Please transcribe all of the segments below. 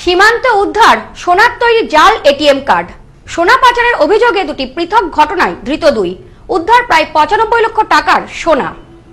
সীমান্তে উদ্ধার সোনার তৈরি জাল এটিএম কার্ড। সোনা পাচারের অভিযোগে দুটি পৃথক ঘটনায় ধৃত দুই। উদ্ধার প্রায় 95 লক্ষ টাকার সোনা।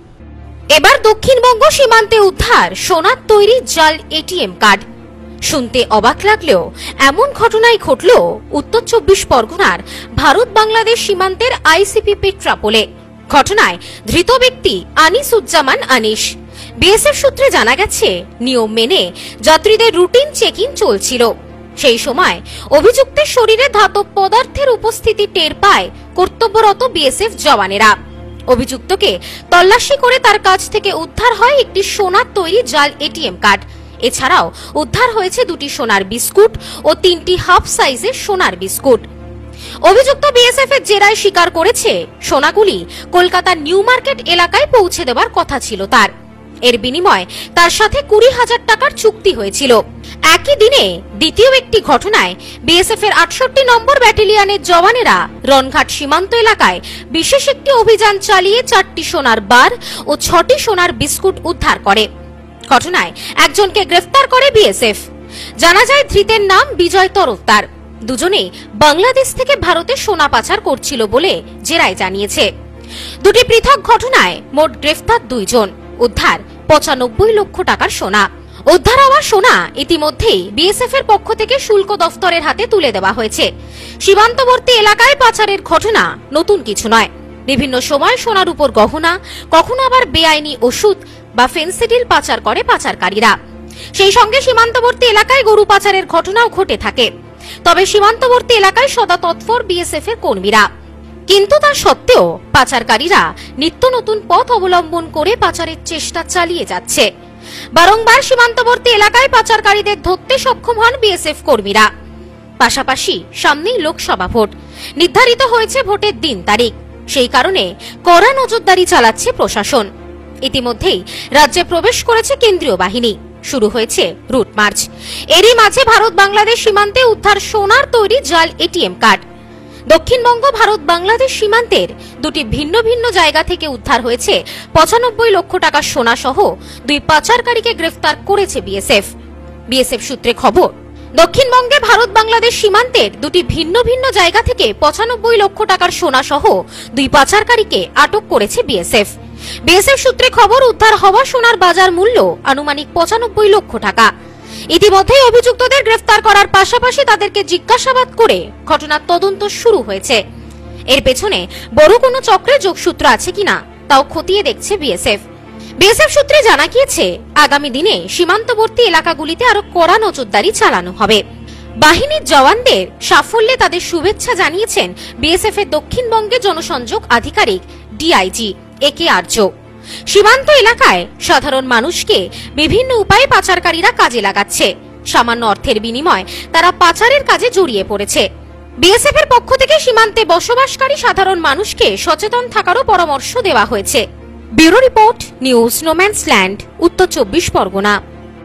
এবার দক্ষিণবঙ্গ সীমান্তে উদ্ধার সোনার তৈরি জাল এটিএম কার্ড। শুনতে অবাক লাগলেও এমন ঘটনাই ঘটল উত্তর 24 পরগনার ভারত বাংলাদেশ সীমান্তের আইসিপি পেট্রাপোলে। ঘটনায় ধৃত ব্যক্তি আনিসুজ্জামান আনিস। বিএসএফ সূত্রে জানা গেছে, নিয়ম মেনে যাত্রীদের রুটিন চেক ইন চলছিল। সেই সময় অভিযুক্তের শরীরে ধাতব পদার্থের উপস্থিতি টের পায় কর্তব্যরত বিএসএফ জওয়ানেরা। অভিযুক্তকে তল্লাশি করে তার কাছ থেকে উদ্ধার হয় একটি সোনার তৈরি জাল এটিএম কার্ড। এছাড়াও উদ্ধার হয়েছে দুটি সোনার বিস্কুট ও 3টি হাফ সাইজের সোনার বিস্কুট। অভিযুক্ত বিএসএফ এর জেরায় স্বীকার করেছে, সোনাগুলি কলকাতার নিউ মার্কেট এলাকায় পৌঁছে দেওয়ার কথা ছিল তার। এর বিনিময়ে তার সাথে 20,000 টাকার চুক্তি হয়েছিল। একই দিনে দ্বিতীয় একটি ঘটনায় বিএসএফ এর 68 নম্বর ব্যাটালিয়নের জওয়ানেরা রনঘাট সীমান্ত এলাকায় বিশেষ একটি অভিযান চালিয়ে 4টি সোনার বার ও 6টি সোনার বিস্কুট উদ্ধার করে। ঘটনায় একজনকে গ্রেফতার করে বিএসএফ। জানা যায়, ধৃতের নাম বিজয় তরফদার। দুজনেই বাংলাদেশ থেকে ভারতে সোনা পাচার করছিল বলে জেরায় জানিয়েছে। দুটি পৃথক ঘটনায় মোট গ্রেফতার 2 জন। উদ্ধার 95 লক্ষ টাকার সোনা। উদ্ধার হওয়া সোনা ইতিমধ্যেই বিএসএফ এর পক্ষ থেকে শুল্ক দফতরের হাতে তুলে দেওয়া হয়েছে। সীমান্তবর্তী এলাকায় পাচারের ঘটনা নতুন কিছু নয়। বিভিন্ন সময় সোনার উপর গহনা, কখনো আবার বেআইনি ওষুধ বা ফেন্সিডিল পাচার করে পাচারকারীরা। সেই সঙ্গে সীমান্তবর্তী এলাকায় গরু পাচারের ঘটনাও ঘটে থাকে। তবে সীমান্তবর্তী এলাকায় সদা তৎপর বিএসএফ এর কর্মীরা। কিন্তু তা সত্ত্বেও পাচারকারীরা নিত্য নতুন পথ অবলম্বন করে পাচারের চেষ্টা চালিয়ে যাচ্ছে। বারংবার সীমান্তবর্তী এলাকায় পাচারকারীদের ধরতে সক্ষম হন বিএসএফ কর্মীরা। পাশাপাশি সামনেই লোকসভা ভোট, নির্ধারিত হয়েছে ভোটের দিন তারিখ। সেই কারণে কড়া নজরদারি চালাচ্ছে প্রশাসন। ইতিমধ্যেই রাজ্যে প্রবেশ করেছে কেন্দ্রীয় বাহিনী। শুরু হয়েছে রুট মার্চ। এরই মাঝে ভারত বাংলাদেশ সীমান্তে উদ্ধার সোনার তৈরি জাল এটিএম কার্ড। দক্ষিণবঙ্গ ভারত বাংলাদেশ সীমান্তের দুটি ভিন্ন ভিন্ন জায়গা থেকে উদ্ধার হয়েছে 95 লক্ষ টাকার সোনা সহ 2 পাচারকারীকে গ্রেফতার করেছে বিএসএফ। বিএসএফ সূত্রে খবর, দক্ষিণবঙ্গে ভারত বাংলাদেশ সীমান্তের দুটি ভিন্ন ভিন্ন জায়গা থেকে 95 লক্ষ টাকার সোনা সহ 2 পাচারকারীকে আটক করেছে বিএসএফ। বিএসএফ সূত্রে খবর, উদ্ধার হওয়া সোনার বাজার মূল্য আনুমানিক 95 লক্ষ টাকা। ইতিমধ্যেই অভিযুক্তদের গ্রেফতার করার পাশাপাশি তাদেরকে জিজ্ঞাসাবাদ করে ঘটনার তদন্ত শুরু হয়েছে। এর পেছনে বড় কোনো চক্রের যোগসূত্র আছে কিনা তাও খতিয়ে দেখছে বিএসএফ। বিএসএফ সূত্রে জানা গিয়েছে, আগামী দিনে সীমান্তবর্তী এলাকাগুলিতে আরো কড়া নজরদারি চালানো হবে। বাহিনীর জওয়ানদের সাফল্যে তাদের শুভেচ্ছা জানিয়েছেন বিএসএফ এর দক্ষিণবঙ্গে জনসংযোগ আধিকারিক ডিআইজি একে আর্য। সীমান্ত এলাকায় সাধারণ মানুষকে বিভিন্ন উপায়ে পাচারকারীরা কাজে লাগাচ্ছে। সামান্য অর্থের বিনিময়ে তারা পাচারের কাজে জড়িয়ে পড়েছে। বিএসএফ এর পক্ষ থেকে সীমান্তে বসবাসকারী সাধারণ মানুষকে সচেতন থাকারও পরামর্শ দেওয়া হয়েছে। ব্যুরো রিপোর্ট, নিউজ নোম্যান্সল্যান্ড, উত্তর 24 পরগনা।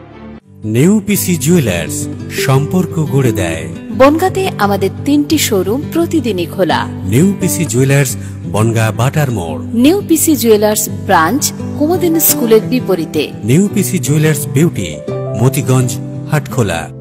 নিউ পিসি জুয়েলার্স, সম্পর্ক গড়ে দেয়। বনগাঁতে আমাদের 3টি শোরুম প্রতিদিনই খোলা। নিউ পিসি জুয়েলার্স, বনগা বাটার মোড়। New PC jewellers branch Kumudini স্কুলের বিপরীতে। New PC jewellers beauty, Matiganj, Hatkhola.